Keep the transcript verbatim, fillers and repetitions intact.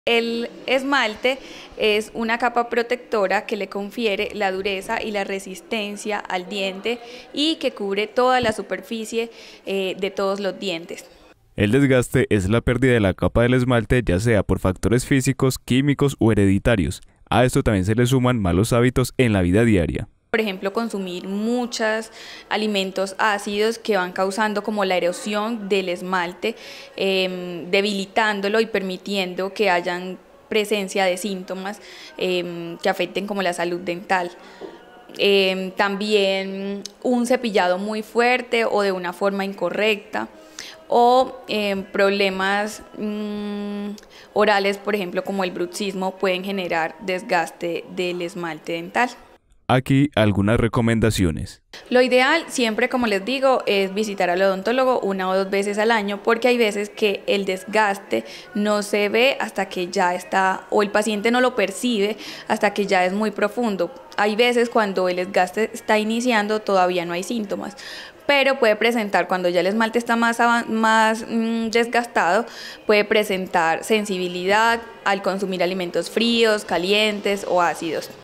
El esmalte es una capa protectora que le confiere la dureza y la resistencia al diente y que cubre toda la superficie eh, de todos los dientes. El desgaste es la pérdida de la capa del esmalte, ya sea por factores físicos, químicos o hereditarios. A esto también se le suman malos hábitos en la vida diaria. Por ejemplo, consumir muchos alimentos ácidos que van causando como la erosión del esmalte, eh, debilitándolo y permitiendo que hayan presencia de síntomas eh, que afecten como la salud dental. Eh, también un cepillado muy fuerte o de una forma incorrecta, o eh, problemas mmm, orales, por ejemplo, como el bruxismo, pueden generar desgaste del esmalte dental. Aquí algunas recomendaciones. Lo ideal siempre, como les digo, es visitar al odontólogo una o dos veces al año, porque hay veces que el desgaste no se ve hasta que ya está, o el paciente no lo percibe hasta que ya es muy profundo. Hay veces cuando el desgaste está iniciando todavía no hay síntomas, pero puede presentar, cuando ya el esmalte está más, más mmm, desgastado, puede presentar sensibilidad al consumir alimentos fríos, calientes o ácidos.